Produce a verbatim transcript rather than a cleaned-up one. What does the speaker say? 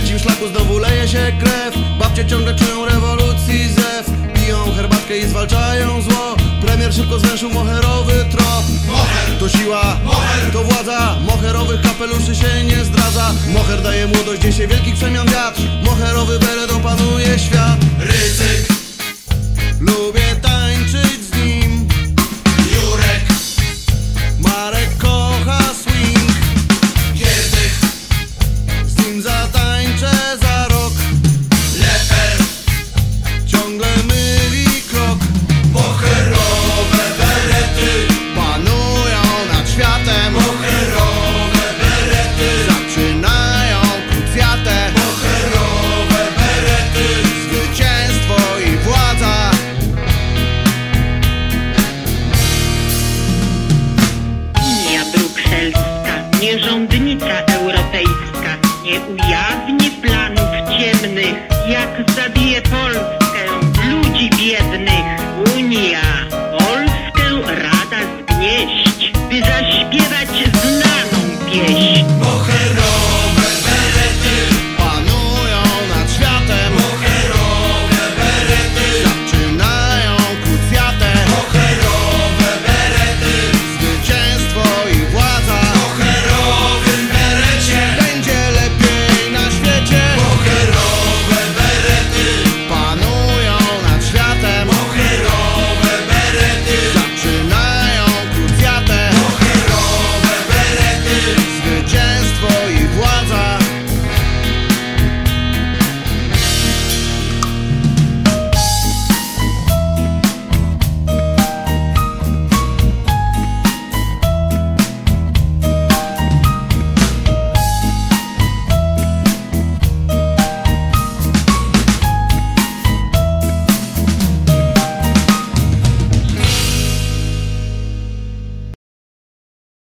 trzecim szlaku znowu leje się krew. Babcie ciągle czują rewolucji zew. Piją herbatkę i zwalczają zło. Premier szybko zwęszył moherowy trop. Moher to siła, Moher to władza. Moherowych kapeluszy się nie zdradza. Moher daje młodość, niesie wielkich przemian wiatr. Moherowy beret opanuje świat. Ryzyk Lubię tak